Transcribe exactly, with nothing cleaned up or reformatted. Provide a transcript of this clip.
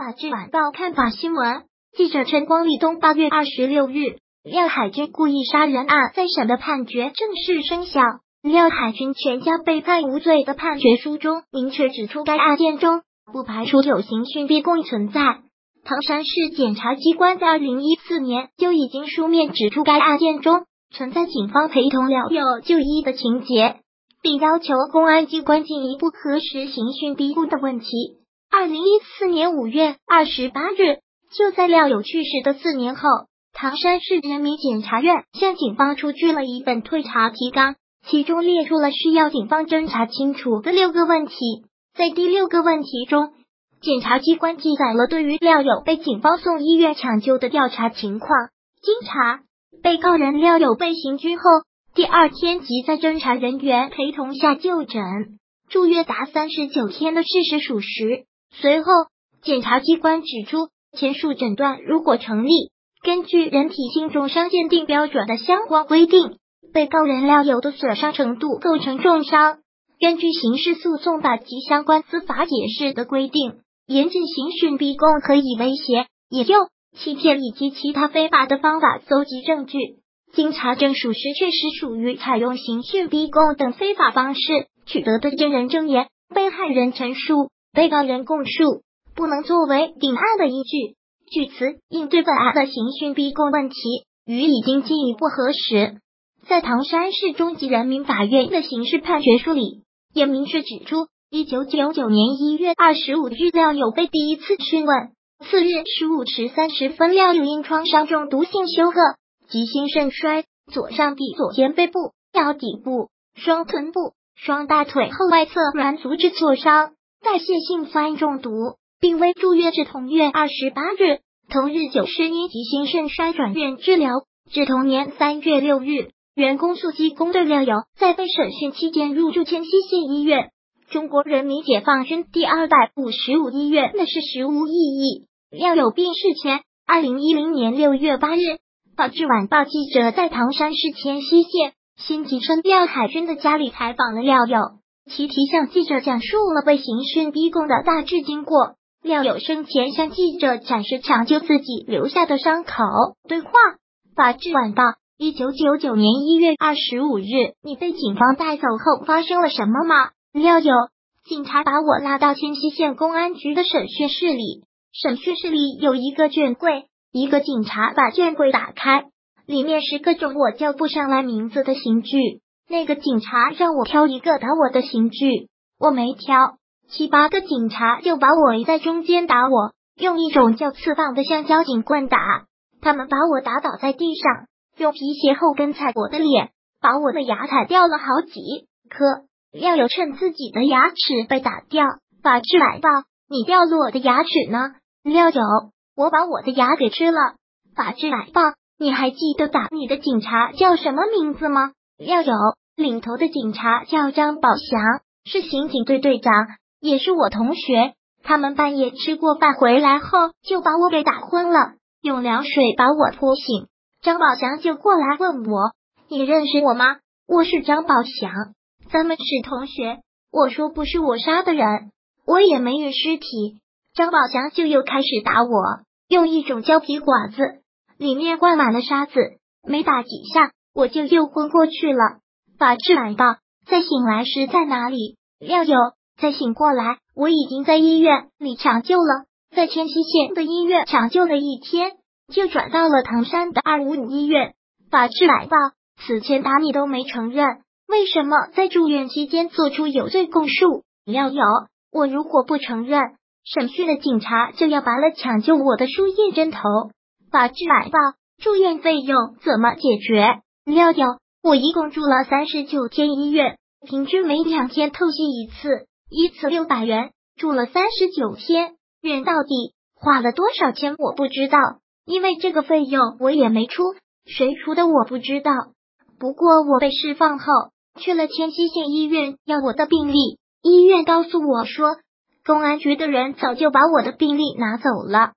法制晚报看法新闻，记者陈光立东八月二十六日，廖海军故意杀人案再审的判决正式生效。廖海军全家被判无罪的判决书中明确指出，该案件中不排除有刑讯逼供存在。唐山市检察机关在二零一四年就已经书面指出该案件中存在警方陪同廖友就医的情节，并要求公安机关进一步核实刑讯逼供的问题。二零一四年五月二十八日，就在廖友去世的四年后，唐山市人民检察院向警方出具了一本退查提纲，其中列出了需要警方侦查清楚的六个问题。在第六个问题中，检察机关记载了对于廖友被警方送医院抢救的调查情况。经查，被告人廖友被刑拘后，第二天即在侦查人员陪同下就诊，住院达三十九天的事实属实。随后，检察机关指出，前述诊断如果成立，根据人体性重伤鉴定标准的相关规定，被告人廖友的损伤程度构成重伤。根据刑事诉讼法及相关司法解释的规定，严禁刑讯逼供可以威胁、引诱、欺骗以及其他非法的方法搜集证据。经查证属实，确实属于采用刑讯逼供等非法方式取得的证人证言、被害人陈述、被告人供述，不能作为定案的依据。据此，应对本案的刑讯逼供问题，予已经进一步核实。在唐山市中级人民法院的刑事判决书里，也明确指出，一九九九年一月二十五日，廖友被第一次讯问。次日十五时三十分，廖友因创伤中毒性休克，急性肾衰，左上臂、左肩背部、腰底部、双臀部、双大腿后外侧软组织挫伤，代谢性酸中毒，并未住院至同月二十八日。同日九时因急性肾衰转院治疗，至同年三月六日，原公诉机公对廖友在被审讯期间入住千溪县医院。中国人民解放军第二百五十五医院的事实无异议。廖友病逝前，二零一零年六月八日，法制晚报记者在唐山市千溪县新集村廖海军的家里采访了廖友，其提向记者讲述了被刑讯逼供的大致经过。廖友生前向记者展示抢救自己留下的伤口。对话：法制晚报，一九九九年一月二十五日，你被警方带走后发生了什么吗？廖友：警察把我拉到千溪县公安局的审讯室里，审讯室里有一个卷柜，一个警察把卷柜打开，里面是各种我叫不上来名字的刑具。那个警察让我挑一个打我的刑具，我没挑，七八个警察就把我围在中间打我，用一种叫刺棒的橡胶警棍打。他们把我打倒在地上，用皮鞋后跟踩我的脸，把我的牙踩掉了好几颗。廖友趁自己的牙齿被打掉，法制晚报：你掉了我的牙齿呢？廖友：我把我的牙给吃了。法制晚报：你还记得打你的警察叫什么名字吗？廖友：领头的警察叫张宝祥，是刑警队队长，也是我同学。他们半夜吃过饭回来后就把我给打昏了，用凉水把我泼醒。张宝祥就过来问我：你认识我吗？我是张宝祥，咱们是同学。我说不是我杀的人，我也没有尸体。张宝祥就又开始打我，用一种胶皮管子，里面灌满了沙子，没打几下我就又昏过去了。法制晚报：再醒来时在哪里？廖友：再醒过来我已经在医院里抢救了，在千溪县的医院抢救了一天，就转到了唐山的二五五医院。法制晚报：此前打你都没承认，为什么在住院期间做出有罪供述？廖友：我如果不承认，审讯的警察就要拔了抢救我的输液针头。法制晚报：住院费用怎么解决？廖友：我一共住了三十九天医院，平均每两天透析一次，一次六百元，住了三十九天，院到底花了多少钱我不知道，因为这个费用我也没出，谁出的我不知道。不过我被释放后去了千溪县医院要我的病历，医院告诉我说，公安局的人早就把我的病历拿走了。